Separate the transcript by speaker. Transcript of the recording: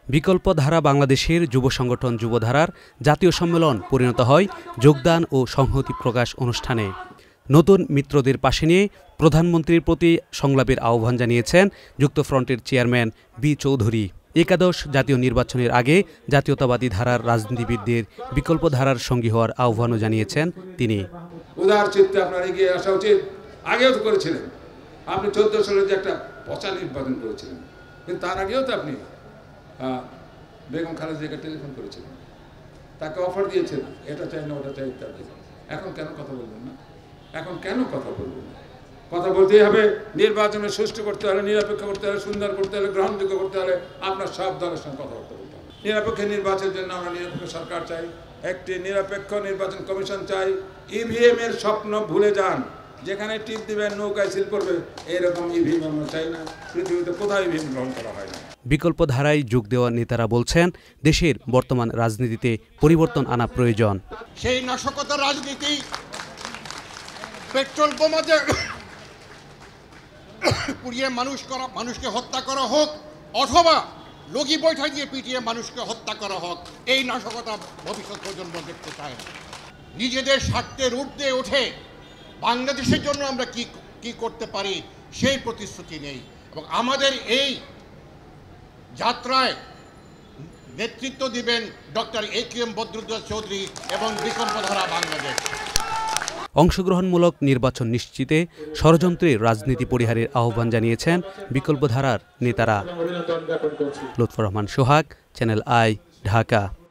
Speaker 1: বিকল্পধারা বাংলাদেশের যুব সংগঠন যুবধারার জাতীয় সম্মেলন পরিণত হয় যোগদান ও সংহতি প্রকাশ অনুষ্ঠানে। নতুন মিত্রদের পাশে নিয়ে প্রধানমন্ত্রীর প্রতি সংলাপের আহ্বান জানিয়েছেন যুক্তফ্রন্টের চেয়ারম্যান বি চৌধুরী। একাদশ জাতীয় নির্বাচনের আগে জাতীয়তাবাদী ধারার রাজনীতিবিদদের বিকল্প ধারার সঙ্গী হওয়ার আহ্বানও জানিয়েছেন তিনি।
Speaker 2: উদার চিত্তে আপনার এগিয়ে আসা উচিত। আগেও তো করেছিলেন, আপনি 14 সালে যে একটা পচা নির্বাচন করেছিলেন, কিন্তু তার আগেও তো আপনি বেগম খালেদা জিয়াকে টেলিফোন করেছিলেন, তাকে অফার দিয়েছেন, এটা চাই না ওটা চাই ইত্যাদি। এখন কেন কথা বলবেন না? এখন কেন কথা বলবেন না? কথা বলতেই হবে। নির্বাচনে সুষ্ঠু করতে হলে, নিরপেক্ষ করতে হলে, সুন্দর করতে হলে, গ্রহণযোগ্য করতে হলে আপনার সব দলের সঙ্গে কথাবার্তা বলতে হবে। নিরপেক্ষ নির্বাচনের জন্য আমরা নিরপেক্ষ সরকার চাই, একটি নিরপেক্ষ নির্বাচন কমিশন চাই। ইভিএম এর স্বপ্ন ভুলে যান। যেখানে টিপ দিবেন নৌকায় সিল করবে, এইরকম ইভিএম আমরা চাই না। পৃথিবীতে কোথাও ইভিএম গ্রহণ করা হয় না।
Speaker 1: বিকল্প ধারায় যোগ দেওয়া নেতারা বলছেন, দেশের বর্তমান রাজনীতিতে পরিবর্তন আনা প্রয়োজন।
Speaker 3: সেই নাশকতার রাজনীতি, পেট্রোল বোমাতে পুড়িয়ে মানুষকে হত্যা করা হোক, অথবা লগি বৈঠা দিয়ে পিটিয়ে মানুষকে হত্যা করা হোক, এই নাশকতা ভবিষ্যৎ প্রজন্ম দেখতে চায় না। নিজেদের স্বার্থের ঊর্ধ্বে ওঠে বাংলাদেশের জন্য আমরা কি করতে পারি সেই প্রতিশ্রুতি নেই। এবং আমাদের এই যাত্রায় নেতৃত্ব দিবেন ডক্টর এ.কে.এম. বদরুদ্দোজা চৌধুরী এবং বিকল্পধারা বাংলাদেশ।
Speaker 1: অংশগ্রহণমূলক নির্বাচন নিশ্চিতে ষড়যন্ত্রের রাজনীতি পরিহারের আহ্বান জানিয়েছেন বিকল্পধারার নেতারা। Lutfor Rahman Sohag, channel I, Dhaka.